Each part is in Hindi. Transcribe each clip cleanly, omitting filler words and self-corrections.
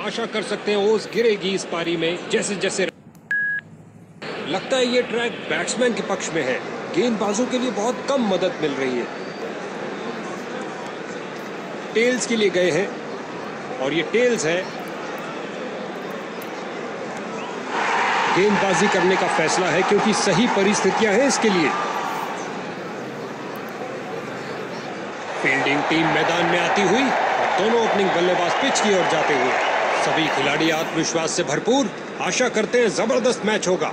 आशा कर सकते हैं ओस गिरेगी इस पारी में। जैसे जैसे लगता है ये ट्रैक बैट्समैन के पक्ष में है, गेंदबाजों के लिए बहुत कम मदद मिल रही है। टेल्स के लिए गए हैं और ये टेल्स है। गेंदबाजी करने का फैसला है क्योंकि सही परिस्थितियां हैं इसके लिए। फील्डिंग टीम मैदान में आती हुई और दोनों ओपनिंग बल्लेबाज पिच की ओर जाते हुए। सभी खिलाड़ी आत्मविश्वास से भरपूर, आशा करते हैं जबरदस्त मैच होगा।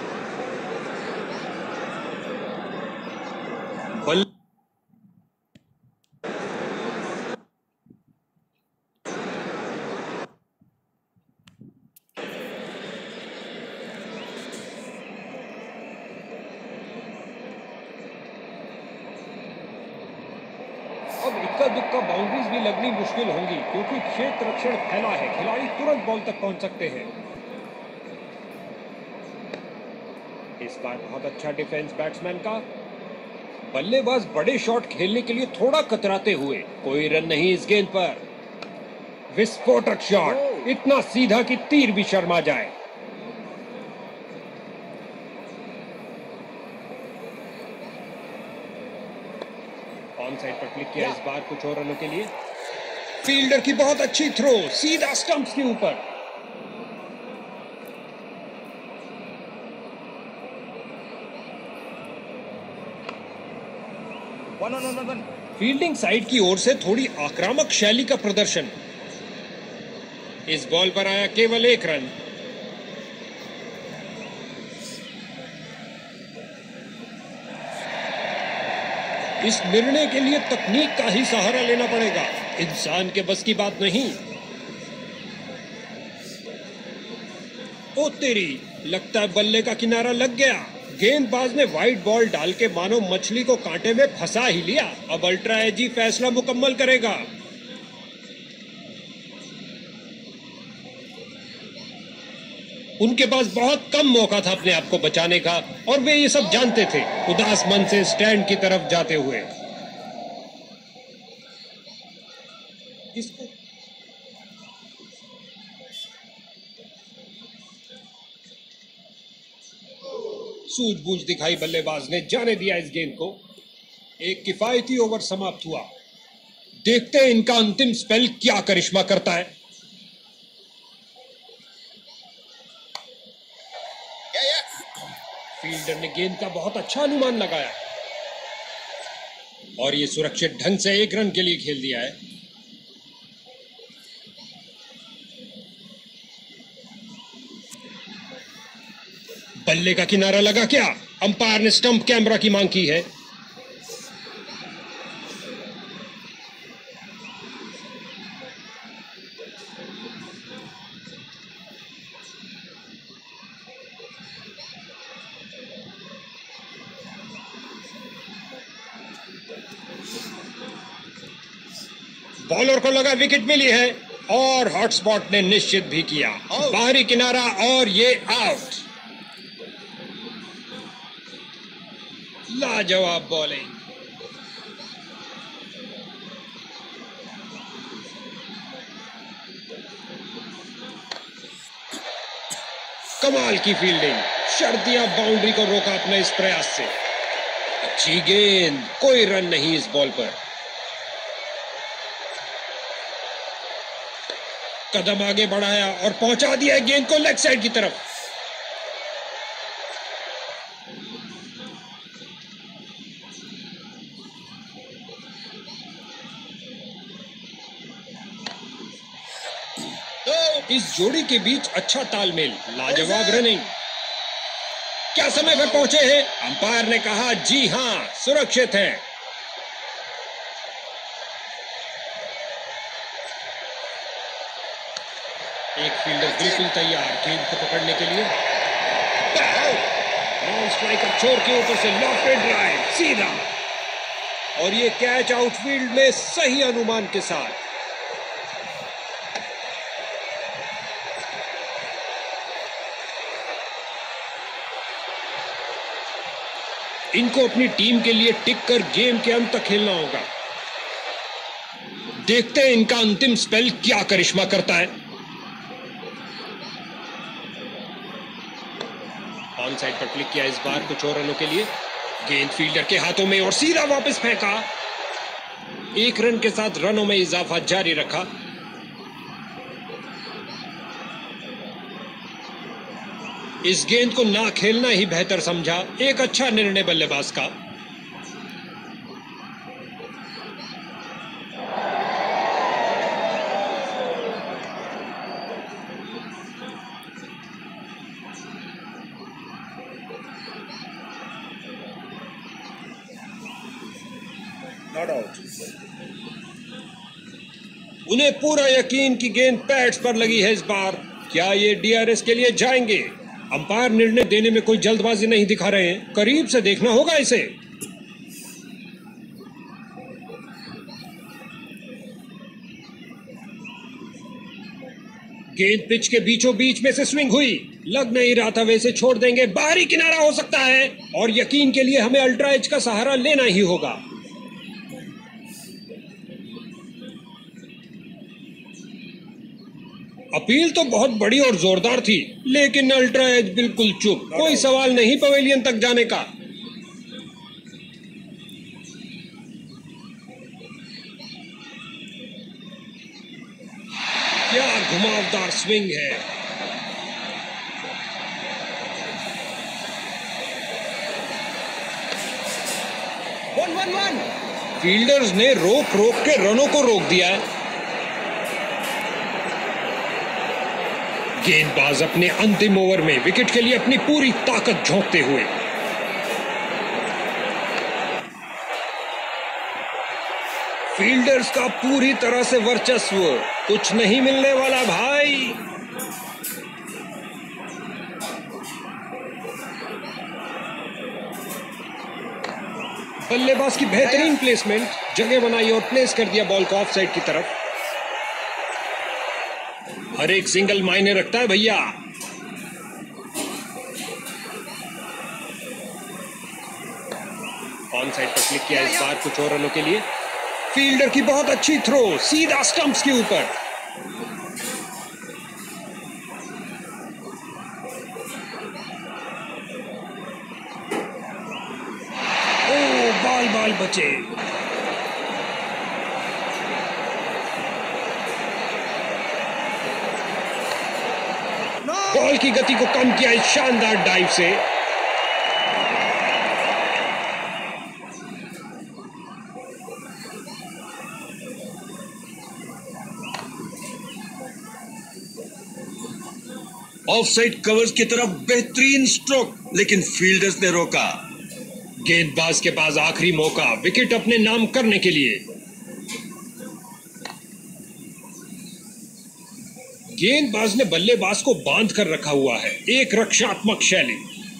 अब इक्का दुक्का बाउंड्रीज भी लगनी मुश्किल होंगी क्योंकि क्षेत्र रक्षण फैला है, खिलाड़ी तुरंत बॉल तक पहुंच सकते हैं। इस बार बहुत अच्छा डिफेंस बैट्समैन का। बल्लेबाज बड़े शॉट खेलने के लिए थोड़ा कतराते हुए। कोई रन नहीं इस गेंद पर। विस्फोटक शॉट, इतना सीधा कि तीर भी शर्मा जाए। ऑन साइड पर क्लिक किया इस बार कुछ और रनों के लिए। फील्डर की बहुत अच्छी थ्रो, सीधा स्टंप्स के ऊपर। फील्डिंग साइड की ओर से थोड़ी आक्रामक शैली का प्रदर्शन। इस बॉल पर आया केवल 1 रन। इस निर्णय के लिए तकनीक का ही सहारा लेना पड़ेगा, इंसान के बस की बात नहीं। ओ तेरी, लगता है बल्ले का किनारा लग गया। गेंदबाज ने वाइड बॉल डाल के मानो मछली को कांटे में फंसा ही लिया। अब अल्ट्रा एजी फैसला मुकम्मल करेगा। उनके पास बहुत कम मौका था अपने आप को बचाने का और वे ये सब जानते थे। उदास मन से स्टैंड की तरफ जाते हुए इसको सूझबूझ दिखाई बल्लेबाज ने, जाने दिया इस गेंद को। एक किफायती ओवर समाप्त हुआ। देखते हैं इनका अंतिम स्पेल क्या करिश्मा करता है। फील्डर ने गेंद का बहुत अच्छा अनुमान लगाया और ये सुरक्षित ढंग से 1 रन के लिए खेल दिया है। बल्ले का किनारा लगा क्या? अंपायर ने स्टंप कैमरा की मांग की है। बॉलर को लगा विकेट मिली है और हॉटस्पॉट ने निश्चित भी किया। बाहरी किनारा और ये आउट। लाजवाब बॉलिंग। कमाल की फील्डिंग, शर्तियां बाउंड्री को रोका अपने इस प्रयास से। अच्छी गेंद, कोई रन नहीं इस बॉल पर। कदम आगे बढ़ाया और पहुंचा दिया गेंद को लेग साइड की तरफ। तो इस जोड़ी के बीच अच्छा तालमेल, लाजवाब रनिंग। क्या समय पर पहुंचे हैं? अंपायर ने कहा जी हां, सुरक्षित है। एक फील्डर बिल्कुल तैयार गेंद को पकड़ने के लिए। नॉन स्ट्राइकर छोर के ऊपर से लॉफ्टेड ड्राइव सीधा, और ये कैच आउटफील्ड में सही अनुमान के साथ। इनको अपनी टीम के लिए टिक कर गेम के अंत तक खेलना होगा। देखते हैं इनका अंतिम स्पेल क्या करिश्मा करता है। ऑन साइड पर क्लिक किया इस बार कुछ और रनों के लिए। गेंद फील्डर के हाथों में और सीधा वापस फेंका। 1 रन के साथ रनों में इजाफा जारी रखा। इस गेंद को ना खेलना ही बेहतर समझा। एक अच्छा निर्णय बल्लेबाज का। Not out. उन्हें पूरा यकीन कि गेंद पैड्स पर लगी है इस बार। क्या ये डीआरएस के लिए जाएंगे? अंपायर निर्णय देने में कोई जल्दबाजी नहीं दिखा रहे हैं। करीब से देखना होगा इसे। गेंद पिच के बीचों बीच में से स्विंग हुई। लग नहीं रहा था वैसे छोड़ देंगे। बाहरी किनारा हो सकता है और यकीन के लिए हमें अल्ट्रा एज का सहारा लेना ही होगा। अपील तो बहुत बड़ी और जोरदार थी, लेकिन अल्ट्रा एज बिल्कुल चुप। कोई सवाल नहीं पवेलियन तक जाने का। क्या घुमावदार स्विंग है। One one one. फील्डर्स ने रोक रोक के रनों को रोक दिया है। गेंदबाज अपने अंतिम ओवर में विकेट के लिए अपनी पूरी ताकत झोंकते हुए। फील्डर्स का पूरी तरह से वर्चस्व। कुछ नहीं मिलने वाला भाई। बल्लेबाज की बेहतरीन प्लेसमेंट। जगह बनाई और प्लेस कर दिया बॉल को ऑफ साइड की तरफ। हर एक सिंगल मायने रखता है भैया। ऑन साइड पर क्लिक किया इस बार कुछ और रनों के लिए। फील्डर की बहुत अच्छी थ्रो सीधा स्टंप्स के ऊपर। ओ बाल बाल बचे। बॉल की गति को कम किया इस शानदार डाइव से। ऑफसाइड कवर्स की तरफ बेहतरीन स्ट्रोक, लेकिन फील्डर्स ने रोका। गेंदबाज के पास आखिरी मौका विकेट अपने नाम करने के लिए। गेंदबाज ने बल्लेबाज को बांध कर रखा हुआ है। एक रक्षात्मक शैली।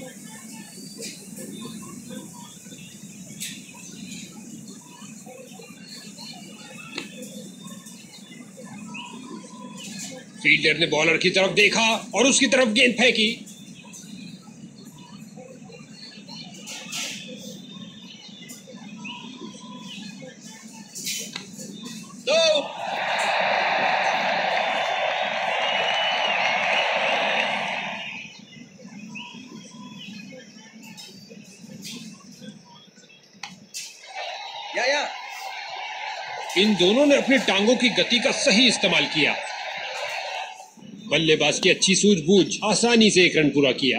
फील्डर ने बॉलर की तरफ देखा और उसकी तरफ गेंद फेंकी। इन दोनों ने अपनी टांगों की गति का सही इस्तेमाल किया। बल्लेबाज की अच्छी सूझबूझ आसानी से 1 रन पूरा किया।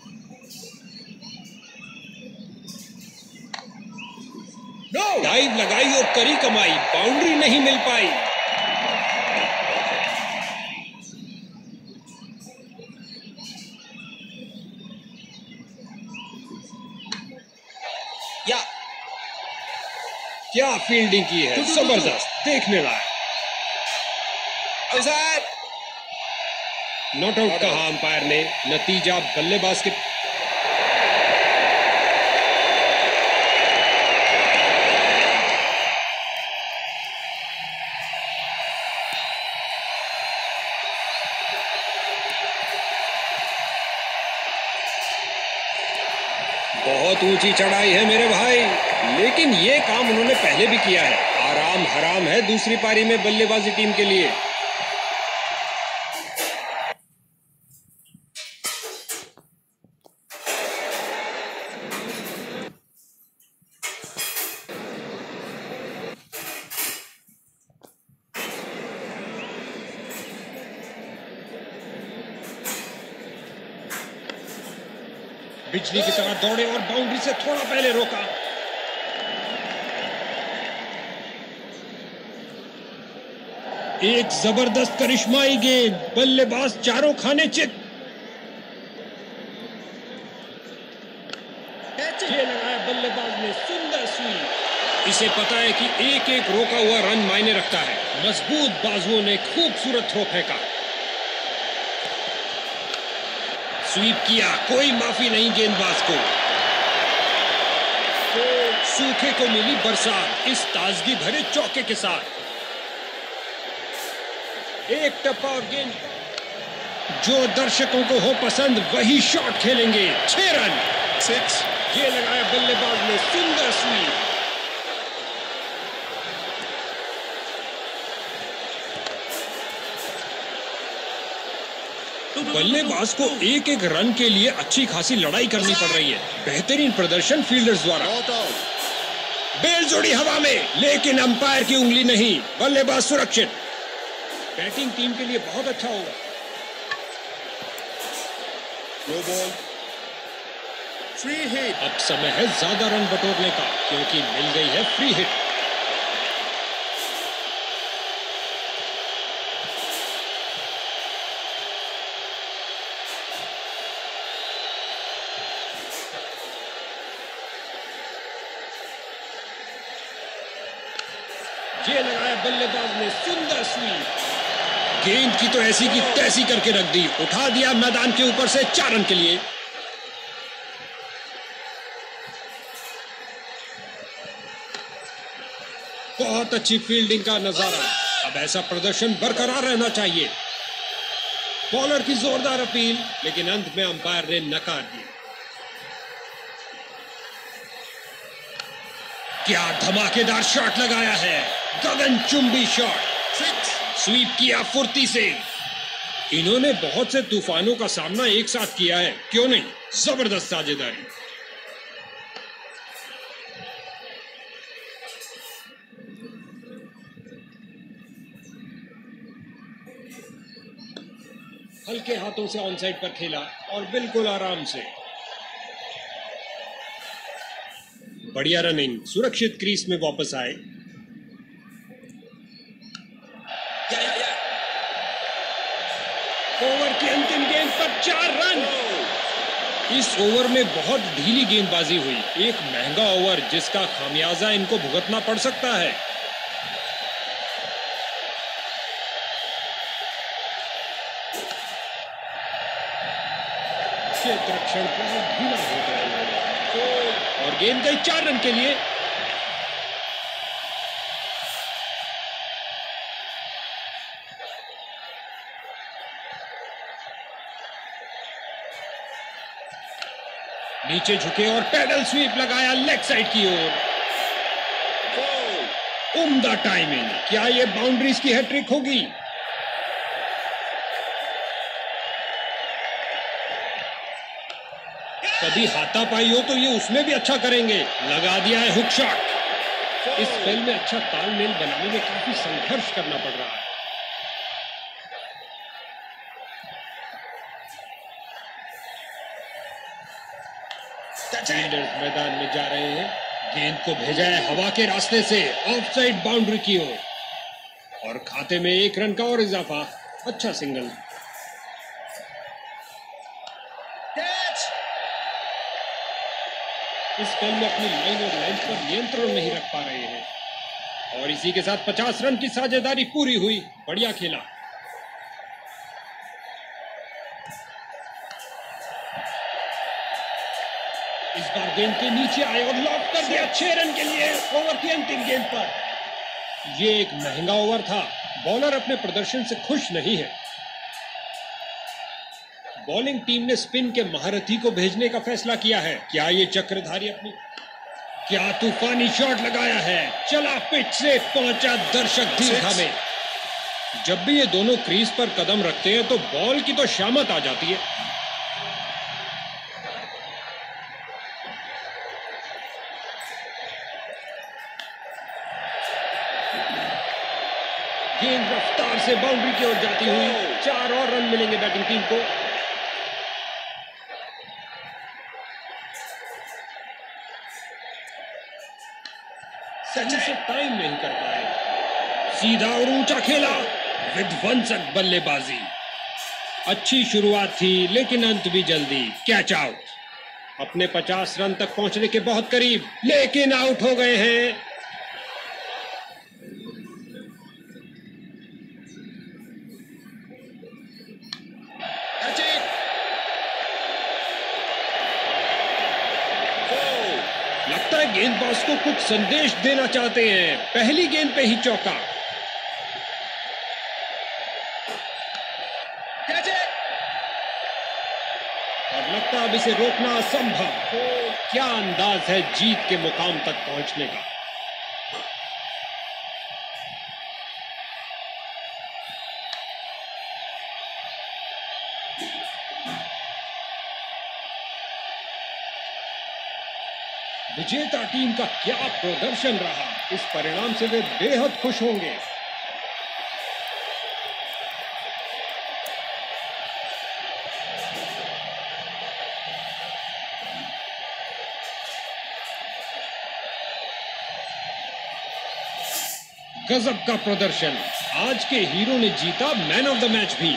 डाइव लगाई और करी कमाई। बाउंड्री नहीं मिल पाई। क्या फील्डिंग की है। जबरदस्त। देखने लायक। नॉट आउट कहा अंपायर ने। नतीजा बल्लेबाज के बहुत ऊंची चढ़ाई है मेरे भाई, लेकिन ये काम उन्होंने पहले भी किया है। आराम हराम है दूसरी पारी में बल्लेबाजी टीम के लिए। बिजली की तरह दौड़े और बाउंड्री से थोड़ा पहले रोका। एक जबरदस्त करिश्माई गेंद, बल्लेबाज चारों खाने चित। ये लगाया बल्लेबाज ने, सुंदर स्वीप। इसे पता है कि एक एक रोका हुआ रन मायने रखता है। मजबूत बाजुओं ने खूबसूरत थ्रो फेंका। स्वीप किया, कोई माफी नहीं गेंदबाज को। सूखे को मिली बरसात इस ताजगी भरे चौके के साथ। एक टप्पा और गेंद, जो दर्शकों को हो पसंद वही शॉट खेलेंगे। 6 रन। 6। ये लगाया बल्लेबाज ने, सुंदर स्वीप। बल्लेबाज को एक एक रन के लिए अच्छी खासी लड़ाई करनी पड़ रही है। बेहतरीन प्रदर्शन फील्डर्स द्वारा। बेल जोड़ी हवा में, लेकिन अंपायर की उंगली नहीं। बल्लेबाज सुरक्षित। बैटिंग टीम के लिए बहुत अच्छा होगा। No ball, free hit. अब समय है ज्यादा रन बटोरने का, क्योंकि मिल गई है फ्री हिट। ये लगाया बल्लेबाज ने, सुंदर स्वीप। गेंद की तो ऐसी की तैसी करके रख दी। उठा दिया मैदान के ऊपर से 4 रन के लिए। बहुत अच्छी फील्डिंग का नजारा। अब ऐसा प्रदर्शन बरकरार रहना चाहिए। बॉलर की जोरदार अपील, लेकिन अंत में अंपायर ने नकार दिया। क्या धमाकेदार शॉट लगाया है, गगनचुंबी शॉट। स्वीप किया फुर्ती से। इन्होंने बहुत से तूफानों का सामना एक साथ किया है, क्यों नहीं। जबरदस्त साझेदारी। हल्के हाथों से ऑन साइड पर खेला और बिल्कुल आराम से। बढ़िया रनिंग, सुरक्षित क्रीज में वापस आए। ओवर की अंतिम गेंद पर 4 रन। इस ओवर में बहुत ढीली गेंदबाजी हुई। एक महंगा ओवर जिसका खामियाजा इनको भुगतना पड़ सकता है। क्षेत्र रक्षण बहुत ढीला हो गया और गेंद गई 4 रन के लिए। नीचे झुके और पैडल स्वीप लगाया लेग साइड की ओर। उम्दा टाइमिंग। क्या ये बाउंड्रीज की हैट्रिक होगी? कभी हाथापाई हो तो ये उसमें भी अच्छा करेंगे। लगा दिया है हुक शॉट। इस खेल में अच्छा तालमेल बनाने में काफी संघर्ष करना पड़ रहा है। फील्डर्स मैदान में जा रहे हैं। गेंद को भेजा है हवा के रास्ते से ऑफ साइड बाउंड्री की ओर और खाते में 1 रन का और इजाफा। अच्छा सिंगल। इस खेल में अपनी लाइन और लाइन पर नियंत्रण नहीं रख पा रहे हैं और इसी के साथ 50 रन की साझेदारी पूरी हुई। बढ़िया खेला। इस बार गेंद के नीचे आए और लॉक कर दिया 6 रन के लिए ओवर की अंतिम गेंद पर। यह एक महंगा ओवर था। बॉलर अपने प्रदर्शन से खुश नहीं है। बॉलिंग टीम ने स्पिन के महारथी को भेजने का फैसला किया है। क्या ये चक्रधारी अपनी क्या तूफानी शॉट लगाया है। चला पिच से पहुंचा दर्शक दीर्घा में। जब भी ये दोनों क्रीज पर कदम रखते हैं तो बॉल की तो शामत आ जाती है। गेंद रफ्तार से बाउंड्री की ओर जाती हुई। 4 और रन मिलेंगे बैटिंग टीम को। सही से टाइम नहीं कर पाए। सीधा और ऊंचा खेला, विध्वंसक बल्लेबाजी। अच्छी शुरुआत थी लेकिन अंत भी जल्दी। Catch out. अपने 50 रन तक पहुंचने के बहुत करीब, लेकिन आउट हो गए हैं। लगता है गेंदबाज को कुछ संदेश देना चाहते हैं। पहली गेंद पे ही चौका। और लगता है अब इसे रोकना असंभव। क्या अंदाज है जीत के मुकाम तक पहुंचने का। विजेता टीम का क्या प्रदर्शन रहा। इस परिणाम से वे बेहद खुश होंगे। गजब का प्रदर्शन। आज के हीरो ने जीता मैन ऑफ द मैच भी।